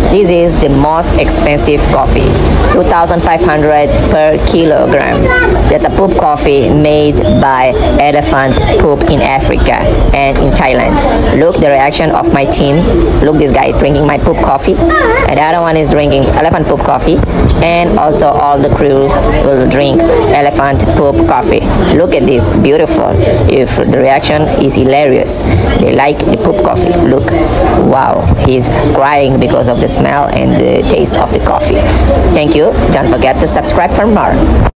This is the most expensive coffee, 2,500 per kilogram. That's a poop coffee made by elephant poop in Africa and in Thailand. Look the reaction of my team. Look, this guy is drinking my poop coffee, and the other one is drinking elephant poop coffee, and also all the crew will drink elephant poop coffee. Look at this, beautiful. If the reaction is hilarious, they like the poop coffee. Look, wow, he's crying because of the smell and the taste of the coffee. Thank you. Don't forget to subscribe for more.